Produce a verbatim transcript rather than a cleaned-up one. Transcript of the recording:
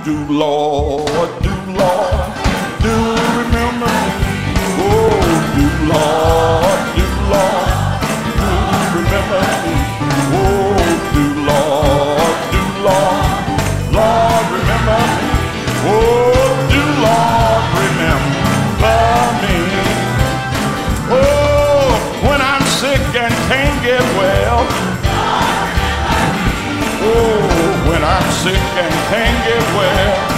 do Lord, do Lord, do remember me. Oh, do Lord, do Lord, do remember me. Oh, do Lord, do Lord, Lord remember me. Oh, do Lord remember me. Oh, when I'm sick and can't get well. Oh, when I'm sick and can't get well.